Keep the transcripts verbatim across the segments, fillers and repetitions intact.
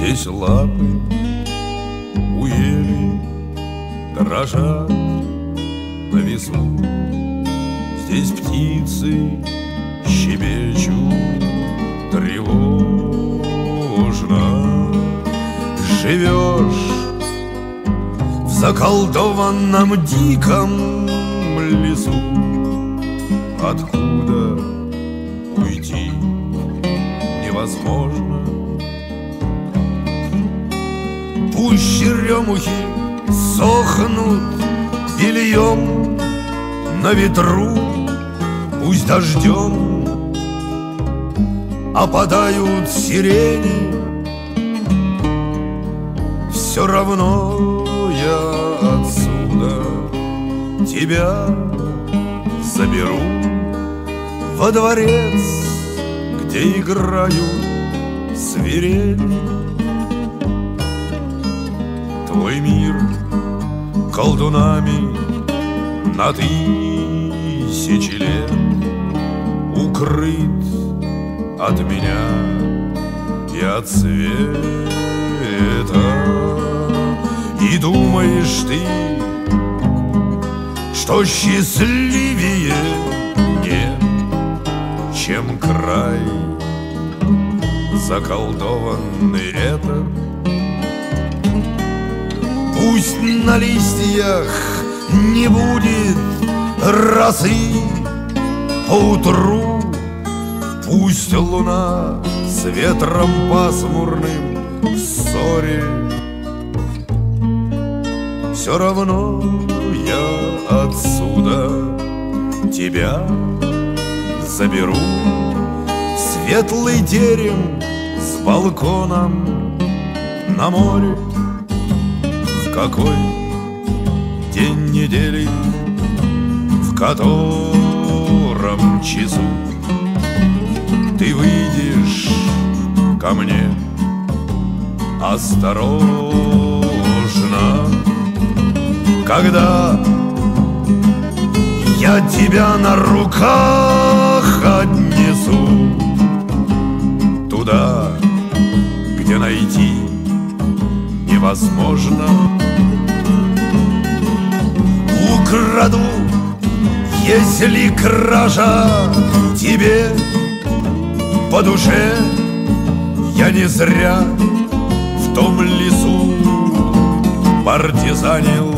Здесь лапы у ели дрожат на весу. Здесь птицы щебечут тревожно. Живешь в заколдованном диком лесу, откуда уйти невозможно. Пусть черемухи сохнут бельем на ветру, пусть дождем опадают сирени, все равно я отсюда тебя заберу во дворец, где играют свирели. Твой мир колдунами на тысячи лет укрыт от меня и от света. И думаешь ты, что счастливее нет, чем край заколдованный этот? Пусть на листьях не будет росы поутру, пусть луна с ветром пасмурным в ссоре, все равно я отсюда тебя заберу в светлый терем с балконом на море. В какой день недели, в котором часу ты выйдешь ко мне осторожно, когда я тебя на руках отнесу туда, где найти невозможно. Украду, если кража тебе по душе, я не зря в том лесу партизанил.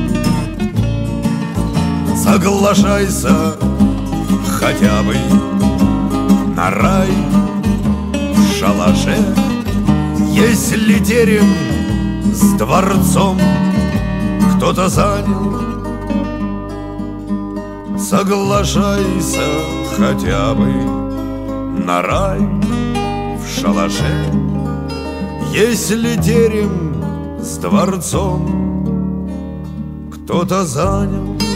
Соглашайся хотя бы на рай в шалаше, если терем с дворцом кто-то занял. Соглашайся хотя бы на рай в шалаше, если терем с дворцом кто-то занял.